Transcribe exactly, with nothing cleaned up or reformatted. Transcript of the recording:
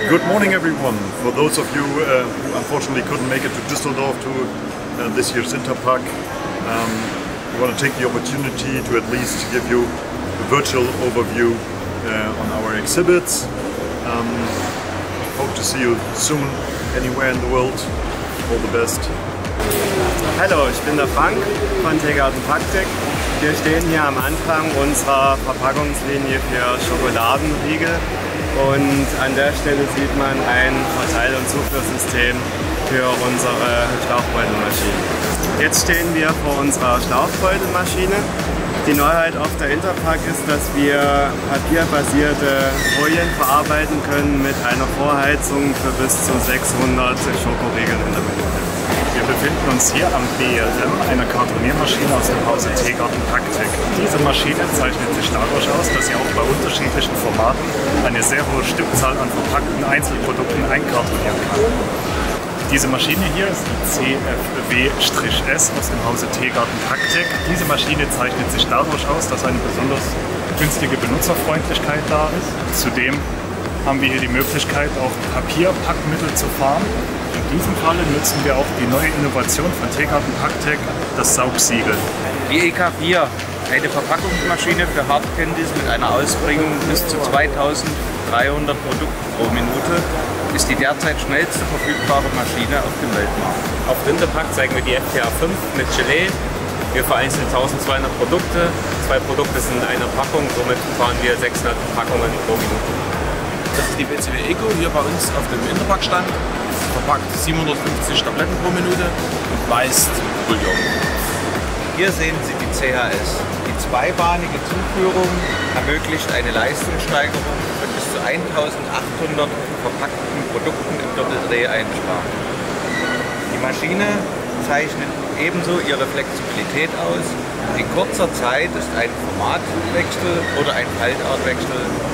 Good morning, everyone. For those of you uh, who unfortunately couldn't make it to Düsseldorf to uh, this year's Interpack, um, we want to take the opportunity to at least give you a virtual overview uh, on our exhibits. Um, hope to see you soon, anywhere in the world. All the best. Hallo, ich bin der Frank von Tegarten Paktek. Wir stehen hier am Anfang unserer Verpackungslinie für Schokoladenriegel und an der Stelle sieht man ein Verteil- und Zuführsystem für unsere Schlauchbeutelmaschine. Jetzt stehen wir vor unserer Schlauchbeutelmaschine. Die Neuheit auf der Interpack ist, dass wir papierbasierte Folien verarbeiten können mit einer Vorheizung für bis zu sechshundert Schokoriegeln in der Minute. Wir befinden uns hier am B L M, einer Kartoniermaschine aus dem Hause Tegarten Paktek. Diese Maschine zeichnet sich dadurch aus, dass sie auch bei unterschiedlichen Formaten eine sehr hohe Stückzahl an verpackten Einzelprodukten einkartonieren kann. Diese Maschine hier ist die C F W S aus dem Hause Tegarten Paktek. Diese Maschine zeichnet sich dadurch aus, dass eine besonders günstige Benutzerfreundlichkeit da ist. Zudem haben wir hier die Möglichkeit, auch Papierpackmittel zu fahren. In diesem Falle nutzen wir auch die neue Innovation von Tegarten Paktek, das Saugsiegel. Die E K vier, eine Verpackungsmaschine für Hardcandies mit einer Ausbringung bis zu zweitausenddreihundert Produkten pro Minute, ist die derzeit schnellste verfügbare Maschine auf dem Weltmarkt. Auf der Interpack zeigen wir die F T A fünf mit Gelee. Wir vereinzeln eintausendzweihundert Produkte. Zwei Produkte sind in einer Packung, somit fahren wir sechshundert Packungen pro Minute. Das ist die B C W Eco hier bei uns auf dem Interpack-Stand. Verpackt siebenhundertfünfzig Tabletten pro Minute und weist Bouillon. Hier sehen Sie die C H S. Die zweibahnige Zuführung ermöglicht eine Leistungssteigerung von bis zu eintausendachthundert verpackten Produkten im Doppeldreh einsparen. Die Maschine zeichnet ebenso ihre Flexibilität aus. In kurzer Zeit ist ein Formatwechsel oder ein Faltartwechsel